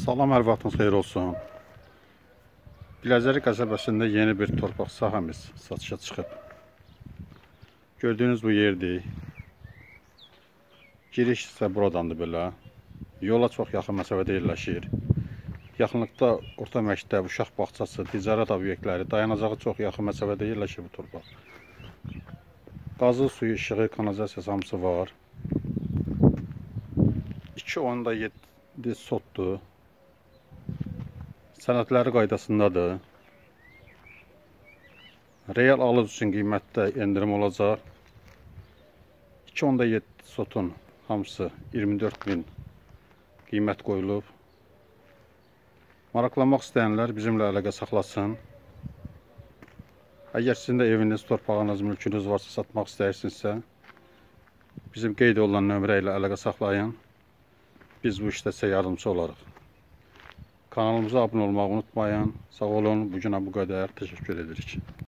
Salam, hər vaxtınız xeyir olsun. Biləcəri qəsəbəsində yeni bir torpaq sahəmiz satışa çıxıb. Gördüyünüz bu yerdir. Giriş isə buradandır belə. Yola çox yaxın məsafədə yerləşir. Yaxınlıqda orta məktəb, uşaq bağçası, ticarət obyektləri, dayanacağı çox yaxın məsafədə yerləşir bu torpaq. Qazı, suyu, işığı, kanalizasiyası hamısı var. 2.7 sotdur. Sənədləri qaydasındadır. Real alış üçün qiymətdə endirim olacaq. 2.7 sotun hamısı 24.000 qiymət qoyulub. Maraqlanmaq istəyənlər bizimlə əlaqə saxlasın. Əgər sizin də eviniz, torpağınız, mülkünüz varsa, satmaq istəyirsinizsə, bizim qeyd olunan nömrə ilə əlaqə saxlayın. Biz bu işdə sizə yardımcı olarıq. Kanalımıza abunə olmağı unutmayın. Sağ olun. Bugünə bu qədər. Təşəkkür edirik.